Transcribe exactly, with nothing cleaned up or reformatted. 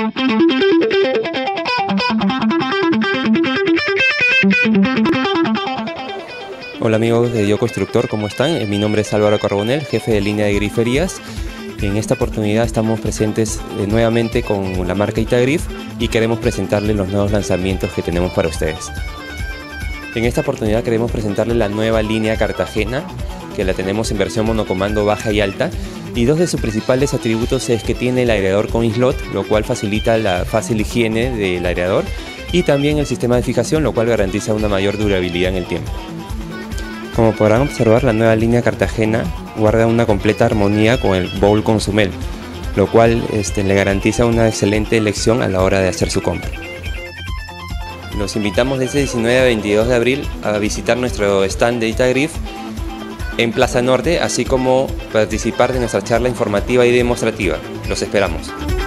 Hola amigos de Yo Constructor, ¿cómo están? Mi nombre es Álvaro Carbonell, jefe de línea de griferías. En esta oportunidad estamos presentes nuevamente con la marca Itagrif y queremos presentarles los nuevos lanzamientos que tenemos para ustedes. En esta oportunidad queremos presentarles la nueva línea Cartagena, que la tenemos en versión monocomando baja y alta, y dos de sus principales atributos es que tiene el aireador con slot, lo cual facilita la fácil higiene del aireador, y también el sistema de fijación, lo cual garantiza una mayor durabilidad en el tiempo. Como podrán observar, la nueva línea Cartagena guarda una completa armonía con el Bowl Consumel, lo cual este, le garantiza una excelente elección a la hora de hacer su compra. Los invitamos desde diecinueve a veintidós de abril a visitar nuestro stand de Itagrif en Plaza Norte, así como participar de nuestra charla informativa y demostrativa. Los esperamos.